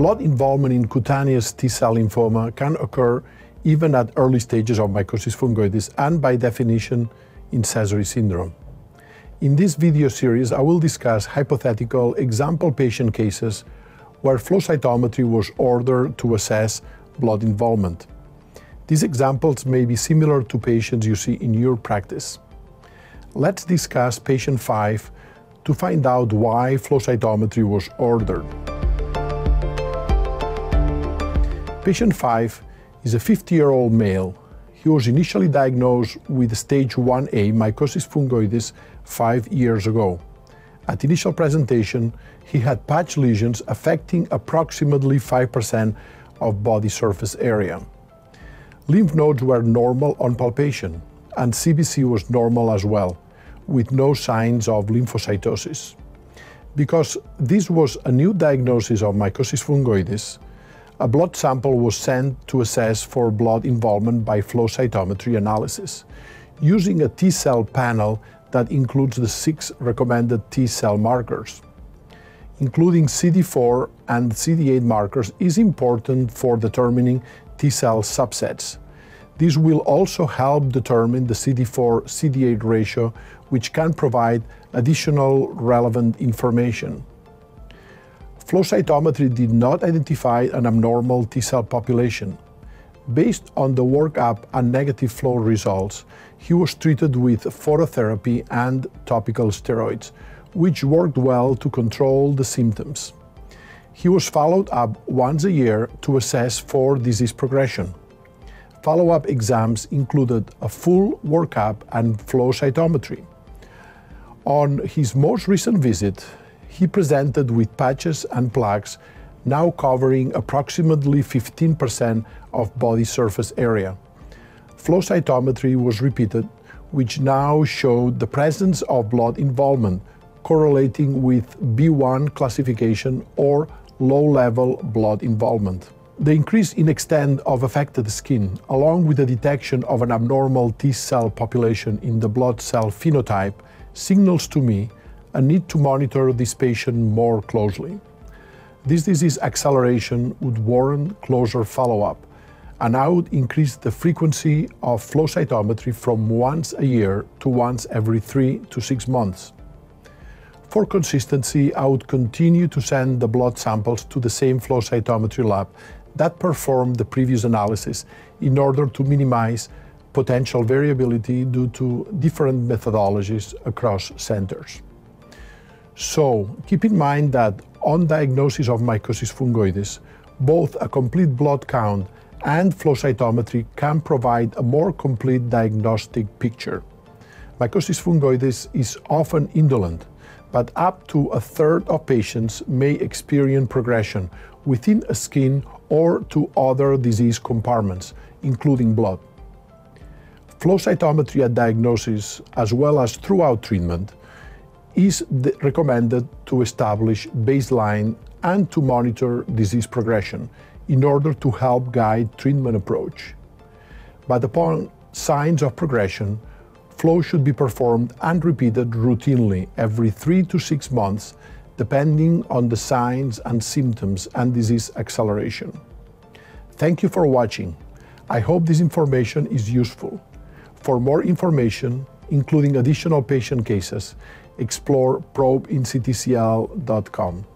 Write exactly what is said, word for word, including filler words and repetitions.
Blood involvement in cutaneous T-cell lymphoma can occur even at early stages of mycosis fungoides and, by definition, in Sézary syndrome. In this video series, I will discuss hypothetical example patient cases where flow cytometry was ordered to assess blood involvement. These examples may be similar to patients you see in your practice. Let's discuss patient five to find out why flow cytometry was ordered. Patient five is a fifty-year-old male. He was initially diagnosed with stage one A mycosis fungoides five years ago. At initial presentation, he had patch lesions affecting approximately five percent of body surface area. Lymph nodes were normal on palpation, and C B C was normal as well, with no signs of lymphocytosis. Because this was a new diagnosis of mycosis fungoides, a blood sample was sent to assess for blood involvement by flow cytometry analysis, using a T-cell panel that includes the six recommended T-cell markers. Including C D four and C D eight markers is important for determining T-cell subsets. This will also help determine the C D four C D eight ratio, which can provide additional relevant information. Flow cytometry did not identify an abnormal T-cell population. Based on the workup and negative flow results, he was treated with phototherapy and topical steroids, which worked well to control the symptoms. He was followed up once a year to assess for disease progression. Follow-up exams included a full workup and flow cytometry. On his most recent visit, he presented with patches and plaques now covering approximately fifteen percent of body surface area. Flow cytometry was repeated, which now showed the presence of blood involvement correlating with B one classification or low-level blood involvement. The increase in extent of affected skin, along with the detection of an abnormal T-cell population in the blood cell phenotype, signals to me a need to monitor this patient more closely. This disease acceleration would warrant closer follow-up, and I would increase the frequency of flow cytometry from once a year to once every three to six months. For consistency, I would continue to send the blood samples to the same flow cytometry lab that performed the previous analysis in order to minimize potential variability due to different methodologies across centers. So, keep in mind that on diagnosis of mycosis fungoides, both a complete blood count and flow cytometry can provide a more complete diagnostic picture. Mycosis fungoides is often indolent, but up to a third of patients may experience progression within a skin or to other disease compartments, including blood. Flow cytometry at diagnosis, as well as throughout treatment, is recommended to establish baseline and to monitor disease progression in order to help guide treatment approach. But upon signs of progression, flow should be performed and repeated routinely every three to six months, depending on the signs and symptoms and disease acceleration. Thank you for watching. I hope this information is useful. For more information, including additional patient cases, explore probe in C T C L dot com.